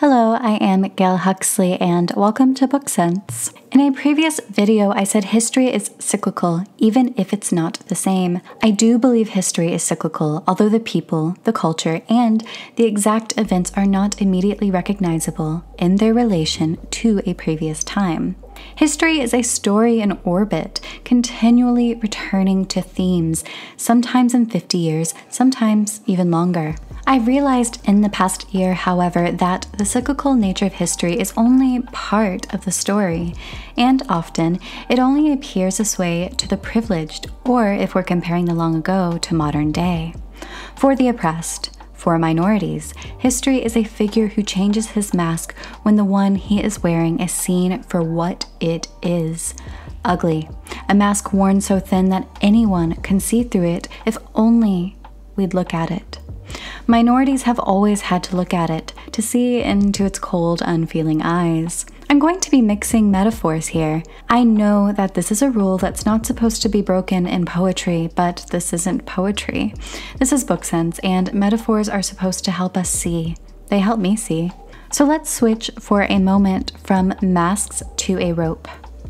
Hello, I am Gail Huxley and welcome to Book Sense. In a previous video, I said history is cyclical, even if it's not the same. I do believe history is cyclical, although the people, the culture, and the exact events are not immediately recognizable in their relation to a previous time. History is a story in orbit, continually returning to themes, sometimes in 50 years, sometimes even longer. I've realized in the past year, however, that the cyclical nature of history is only part of the story, and often it only appears this way to the privileged, or if we're comparing the long ago to modern day. For the oppressed, for minorities, history is a figure who changes his mask when the one he is wearing is seen for what it is. Ugly. A mask worn so thin that anyone can see through it if only we'd look at it. Minorities have always had to look at it to see into its cold, unfeeling eyes. I'm going to be mixing metaphors here. I know that this is a rule that's not supposed to be broken in poetry, but this isn't poetry. This is book sense, and metaphors are supposed to help us see. They help me see. So let's switch for a moment from masks to a rope.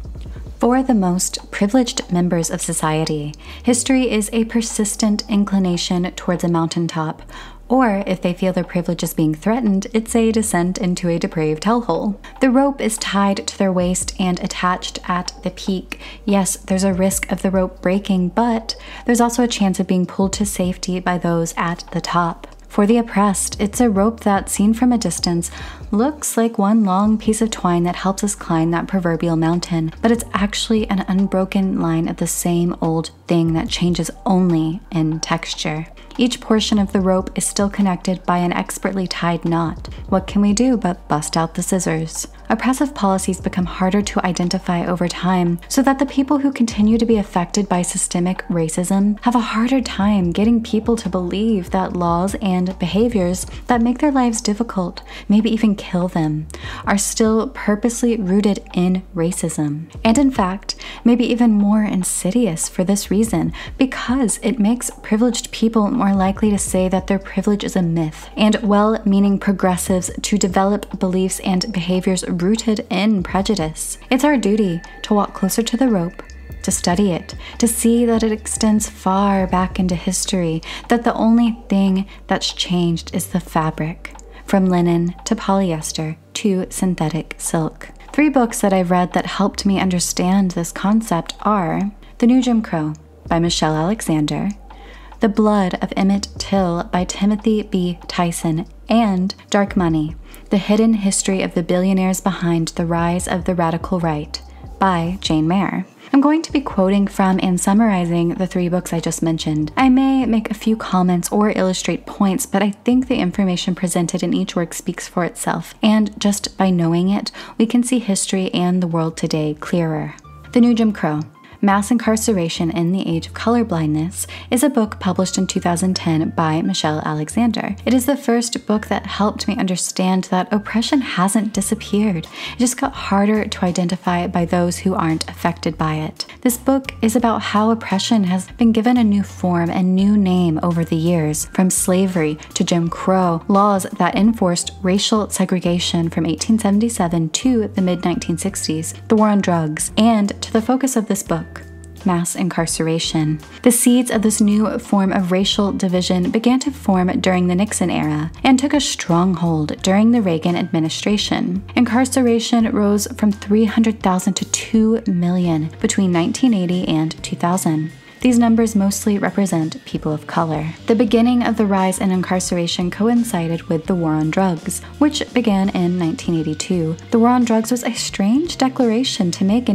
For the most privileged members of society, history is a persistent inclination towards a mountaintop, or if they feel their privilege is being threatened, it's a descent into a depraved hellhole. The rope is tied to their waist and attached at the peak. Yes, there's a risk of the rope breaking, but there's also a chance of being pulled to safety by those at the top. For the oppressed, it's a rope that, seen from a distance, looks like one long piece of twine that helps us climb that proverbial mountain, but it's actually an unbroken line of the same old thing that changes only in texture. Each portion of the rope is still connected by an expertly tied knot. What can we do but bust out the scissors? Oppressive policies become harder to identify over time, so that the people who continue to be affected by systemic racism have a harder time getting people to believe that laws and behaviors that make their lives difficult, maybe even kill them, are still purposely rooted in racism. And in fact, maybe even more insidious for this reason, because it makes privileged people more likely to say that their privilege is a myth, and well-meaning progressives to develop beliefs and behaviors rooted in prejudice. It's our duty to walk closer to the rope, to study it, to see that it extends far back into history, that the only thing that's changed is the fabric, from linen to polyester to synthetic silk. 3 books that I've read that helped me understand this concept are The New Jim Crow by Michelle Alexander, The Blood of Emmett Till by Timothy B. Tyson, and Dark Money, The Hidden History of the Billionaires Behind the Rise of the Radical Right by Jane Mayer. I'm going to be quoting from and summarizing the 3 books I just mentioned. I may make a few comments or illustrate points, but I think the information presented in each work speaks for itself, and just by knowing it, we can see history and the world today clearer. The New Jim Crow. Mass Incarceration in the Age of Colorblindness is a book published in 2010 by Michelle Alexander. It is the first book that helped me understand that oppression hasn't disappeared. It just got harder to identify by those who aren't affected by it. This book is about how oppression has been given a new form and new name over the years, from slavery to Jim Crow, laws that enforced racial segregation from 1877 to the mid-1960s, the war on drugs, and to the focus of this book, mass incarceration. The seeds of this new form of racial division began to form during the Nixon era and took a strong hold during the Reagan administration. Incarceration rose from 300,000 to 2 million between 1980 and 2000. These numbers mostly represent people of color. The beginning of the rise in incarceration coincided with the war on drugs, which began in 1982. The war on drugs was a strange declaration to make in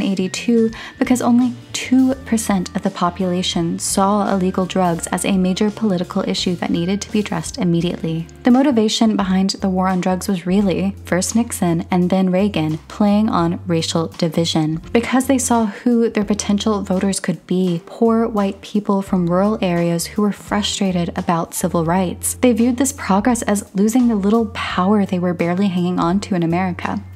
1982 because only 2% of the population saw illegal drugs as a major political issue that needed to be addressed immediately. The motivation behind the war on drugs was really, first Nixon and then Reagan, playing on racial division. Because they saw who their potential voters could be, poor white people from rural areas who were frustrated about civil rights. They viewed this progress as losing the little power they were barely hanging on to in America.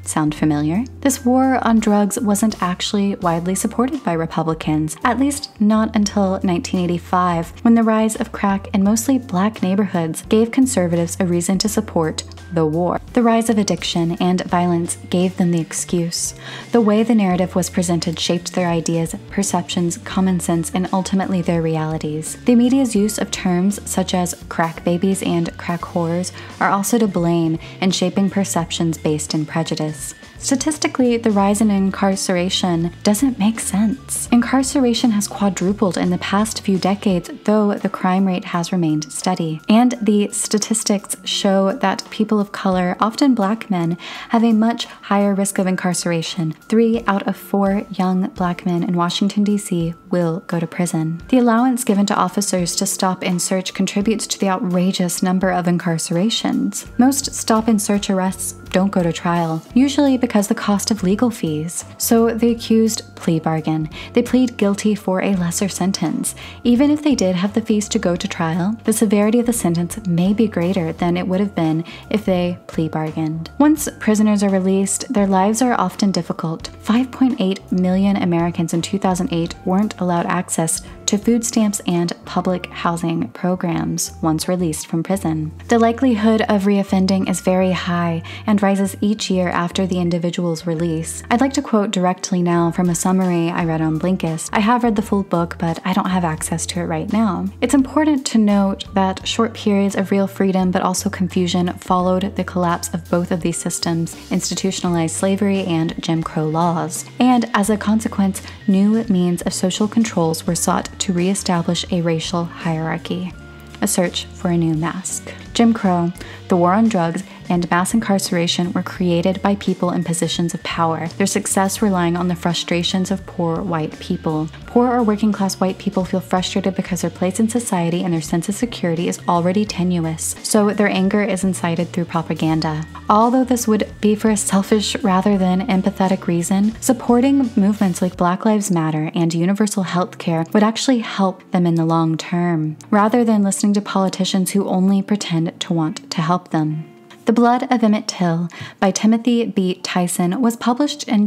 Sound familiar? This war on drugs wasn't actually widely supported by Republicans, at least not until 1985, when the rise of crack in mostly black neighborhoods gave conservatives a reason to support the war. The rise of addiction and violence gave them the excuse. The way the narrative was presented shaped their ideas, perceptions, common sense, and ultimately their realities. The media's use of terms such as crack babies and crack whores are also to blame in shaping perceptions based in prejudice. Statistically, the rise in incarceration doesn't make sense. Incarceration has quadrupled in the past few decades, though the crime rate has remained steady. And the statistics show that people of color, often black men, have a much higher risk of incarceration. 3 out of 4 young black men in Washington, D.C. will go to prison. The allowance given to officers to stop and search contributes to the outrageous number of incarcerations. Most stop and search arrests don't go to trial, usually because the cost of legal fees. So the accused plea bargain. They plead guilty for a lesser sentence. Even if they did have the fees to go to trial, the severity of the sentence may be greater than it would have been if they plea bargained. Once prisoners are released, their lives are often difficult. 5.8 million Americans in 2008 weren't allowed access to food stamps and public housing programs once released from prison. The likelihood of reoffending is very high and rises each year after the individual's release. I'd like to quote directly now from a summary I read on Blinkist. I have read the full book, but I don't have access to it right now. It's important to note that short periods of real freedom but also confusion followed the collapse of both of these systems, institutionalized slavery and Jim Crow laws. And as a consequence, new means of social controls were sought to reestablish a racial hierarchy. A search for a new mask. Jim Crow, the war on drugs, and mass incarceration were created by people in positions of power, their success relying on the frustrations of poor white people. Poor or working class white people feel frustrated because their place in society and their sense of security is already tenuous, so their anger is incited through propaganda. Although this would be for a selfish rather than empathetic reason, supporting movements like Black Lives Matter and universal health care would actually help them in the long term, rather than listening to politicians who only pretend to want to help them. The Blood of Emmett Till by Timothy B. Tyson was published in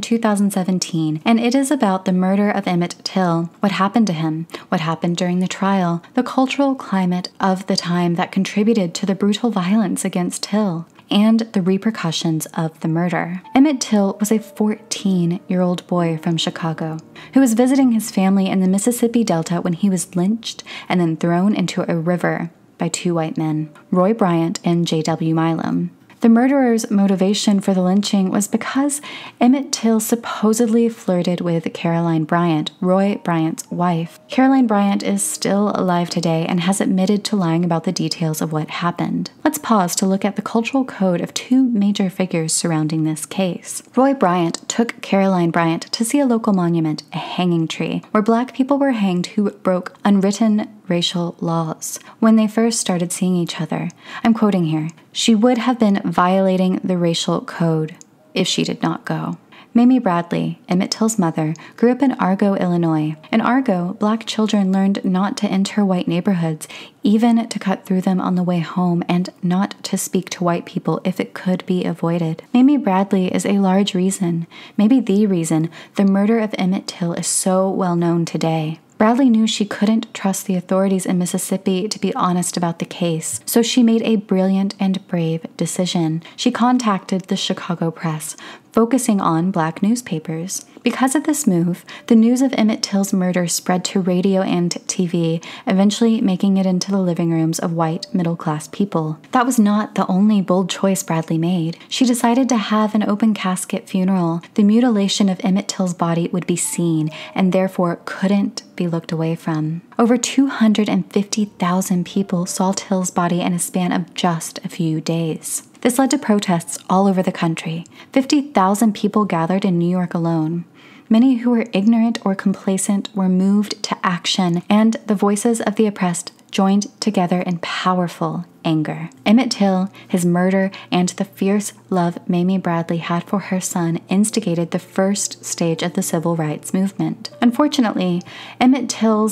2017, and it is about the murder of Emmett Till, what happened to him, what happened during the trial, the cultural climate of the time that contributed to the brutal violence against Till, and the repercussions of the murder. Emmett Till was a 14-year-old boy from Chicago who was visiting his family in the Mississippi Delta when he was lynched and then thrown into a river by 2 white men, Roy Bryant and J.W. Milam. The murderer's motivation for the lynching was because Emmett Till supposedly flirted with Caroline Bryant, Roy Bryant's wife. Caroline Bryant is still alive today and has admitted to lying about the details of what happened. Let's pause to look at the cultural code of 2 major figures surrounding this case. Roy Bryant took Caroline Bryant to see a local monument, a hanging tree, where black people were hanged who broke unwritten racial laws. When they first started seeing each other, I'm quoting here, "She would have been violating the racial code if she did not go." Mamie Bradley, Emmett Till's mother, grew up in Argo, Illinois. In Argo, black children learned not to enter white neighborhoods, even to cut through them on the way home, and not to speak to white people if it could be avoided. Mamie Bradley is a large reason, maybe the reason, the murder of Emmett Till is so well known today. Bradley knew she couldn't trust the authorities in Mississippi to be honest about the case, so she made a brilliant and brave decision. She contacted the Chicago Press, focusing on black newspapers. Because of this move, the news of Emmett Till's murder spread to radio and TV, eventually making it into the living rooms of white middle-class people. That was not the only bold choice Bradley made. She decided to have an open casket funeral. The mutilation of Emmett Till's body would be seen, and therefore couldn't be looked away from. Over 250,000 people saw Till's body in a span of just a few days. This led to protests all over the country. 50,000 people gathered in New York alone. Many who were ignorant or complacent were moved to action, and the voices of the oppressed joined together in powerful anger. Emmett Till, his murder, and the fierce love Mamie Bradley had for her son instigated the first stage of the civil rights movement. Unfortunately, Emmett Till's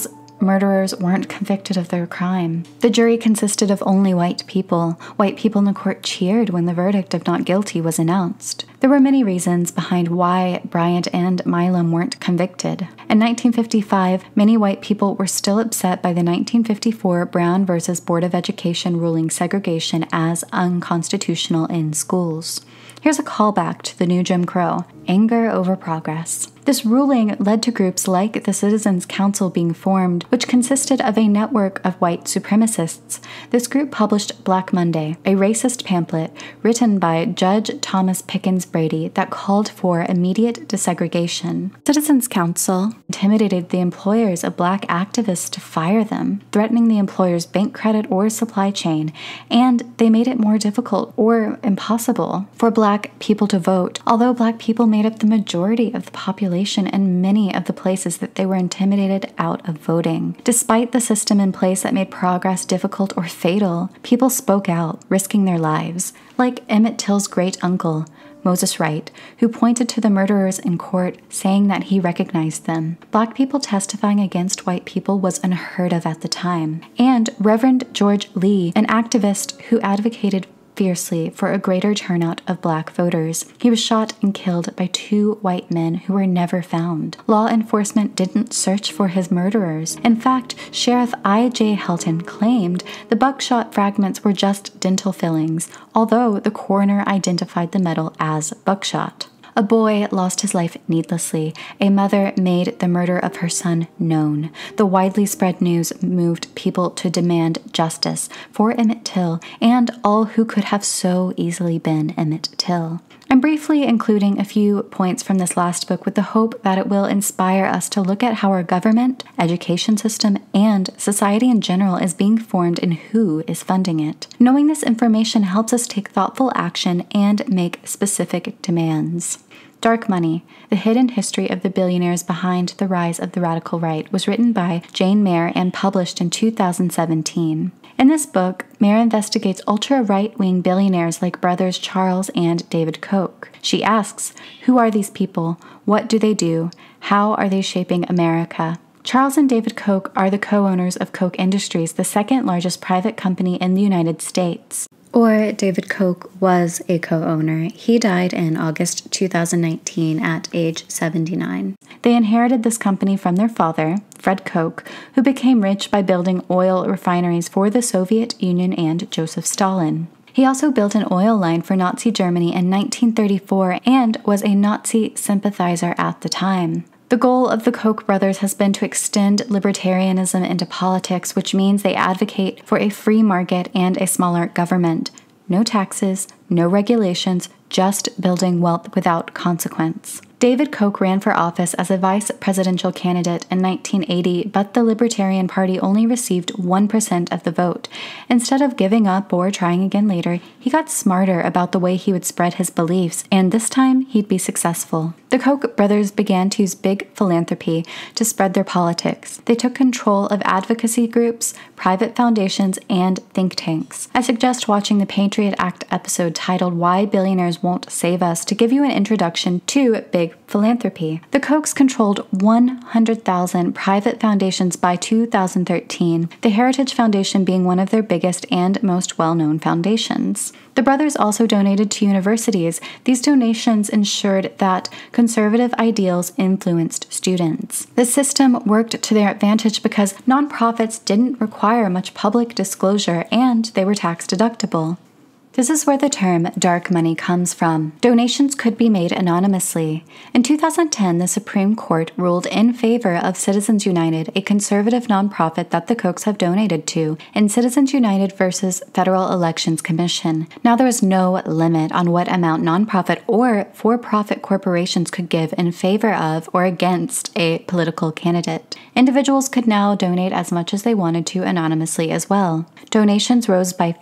murderers weren't convicted of their crime. The jury consisted of only white people. White people in the court cheered when the verdict of not guilty was announced. There were many reasons behind why Bryant and Milam weren't convicted. In 1955, many white people were still upset by the 1954 Brown v. Board of Education ruling segregation as unconstitutional in schools. Here's a callback to the new Jim Crow: anger over progress. This ruling led to groups like the Citizens Council being formed, which consisted of a network of white supremacists. This group published Black Monday, a racist pamphlet written by Judge Thomas Pickens Brady that called for immediate desegregation. Citizens Council intimidated the employers of black activists to fire them, threatening the employer's bank credit or supply chain, and they made it more difficult or impossible for black people to vote, although black people made up the majority of the population in many of the places that they were intimidated out of voting. Despite the system in place that made progress difficult or fatal, people spoke out, risking their lives, like Emmett Till's great-uncle, Moses Wright, who pointed to the murderers in court, saying that he recognized them. Black people testifying against white people was unheard of at the time. And Reverend George Lee, an activist who advocated fiercely for a greater turnout of black voters. He was shot and killed by 2 white men who were never found. Law enforcement didn't search for his murderers. In fact, Sheriff I.J. Helton claimed the buckshot fragments were just dental fillings, although the coroner identified the metal as buckshot. A boy lost his life needlessly. A mother made the murder of her son known. The widely spread news moved people to demand justice for Emmett Till and all who could have so easily been Emmett Till. I'm briefly including a few points from this last book with the hope that it will inspire us to look at how our government, education system, and society in general is being formed and who is funding it. Knowing this information helps us take thoughtful action and make specific demands. Dark Money, The Hidden History of the Billionaires Behind the Rise of the Radical Right, was written by Jane Mayer and published in 2017. In this book, Mayer investigates ultra-right-wing billionaires like brothers Charles and David Koch. She asks, who are these people? What do they do? How are they shaping America? Charles and David Koch are the co-owners of Koch Industries, the second largest private company in the United States. Or David Koch was a co-owner. He died in August 2019 at age 79. They inherited this company from their father, Fred Koch, who became rich by building oil refineries for the Soviet Union and Joseph Stalin. He also built an oil line for Nazi Germany in 1934 and was a Nazi sympathizer at the time. The goal of the Koch brothers has been to extend libertarianism into politics, which means they advocate for a free market and a smaller government. No taxes, no regulations, just building wealth without consequence. David Koch ran for office as a vice presidential candidate in 1980, but the Libertarian Party only received 1% of the vote. Instead of giving up or trying again later, he got smarter about the way he would spread his beliefs, and this time he'd be successful. The Koch brothers began to use big philanthropy to spread their politics. They took control of advocacy groups, private foundations, and think tanks. I suggest watching the Patriot Act episode titled Why Billionaires Won't Save Us to give you an introduction to big philanthropy. The Kochs controlled 100,000 private foundations by 2013, the Heritage Foundation being one of their biggest and most well-known foundations. The brothers also donated to universities. These donations ensured that conservative ideals influenced students. The system worked to their advantage because nonprofits didn't require much public disclosure and they were tax deductible. This is where the term dark money comes from. Donations could be made anonymously. In 2010, the Supreme Court ruled in favor of Citizens United, a conservative nonprofit that the Kochs have donated to, in Citizens United versus Federal Elections Commission. Now there is no limit on what amount nonprofit or for-profit corporations could give in favor of or against a political candidate. Individuals could now donate as much as they wanted to anonymously as well. Donations rose by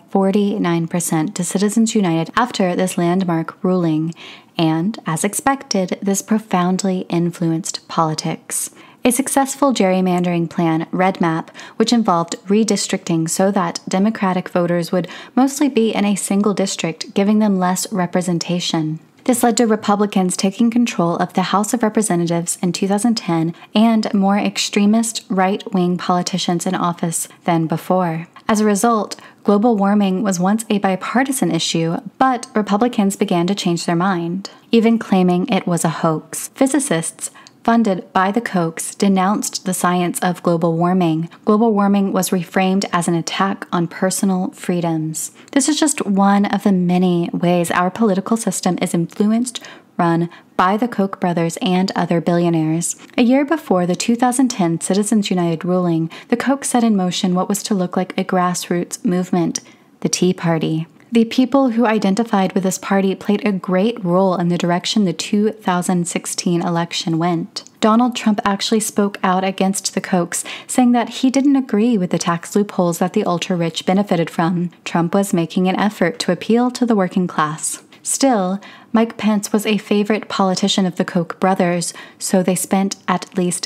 49% to Citizens United after this landmark ruling, and, as expected, this profoundly influenced politics. A successful gerrymandering plan, Red Map, which involved redistricting so that Democratic voters would mostly be in a single district, giving them less representation. This led to Republicans taking control of the House of Representatives in 2010 and more extremist right-wing politicians in office than before. As a result, global warming was once a bipartisan issue, but Republicans began to change their mind, even claiming it was a hoax. Physicists funded by the Kochs denounced the science of global warming. Global warming was reframed as an attack on personal freedoms. This is just one of the many ways our political system is influenced, run by the Koch brothers and other billionaires. A year before the 2010 Citizens United ruling, the Kochs set in motion what was to look like a grassroots movement, the Tea Party. The people who identified with this party played a great role in the direction the 2016 election went. Donald Trump actually spoke out against the Kochs, saying that he didn't agree with the tax loopholes that the ultra-rich benefited from. Trump was making an effort to appeal to the working class. Still, Mike Pence was a favorite politician of the Koch brothers, so they spent at least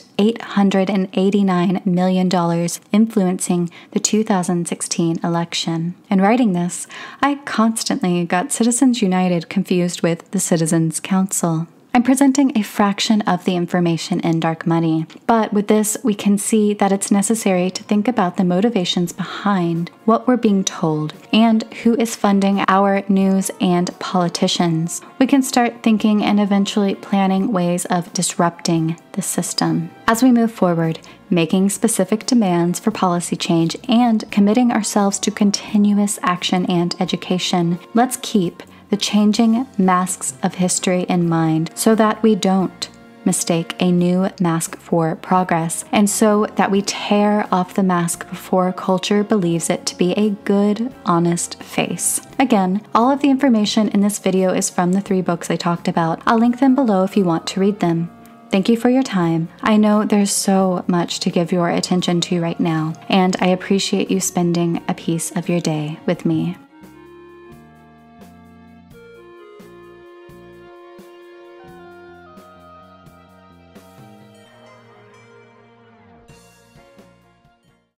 $889 million influencing the 2016 election. In writing this, I constantly got Citizens United confused with the Citizens Council. I'm presenting a fraction of the information in Dark Money, but with this, we can see that it's necessary to think about the motivations behind what we're being told and who is funding our news and politicians. We can start thinking and eventually planning ways of disrupting the system. As we move forward, making specific demands for policy change and committing ourselves to continuous action and education, let's keep the changing masks of history in mind so that we don't mistake a new mask for progress, and so that we tear off the mask before culture believes it to be a good, honest face. Again, all of the information in this video is from the 3 books I talked about. I'll link them below if you want to read them. Thank you for your time. I know there's so much to give your attention to right now, and I appreciate you spending a piece of your day with me.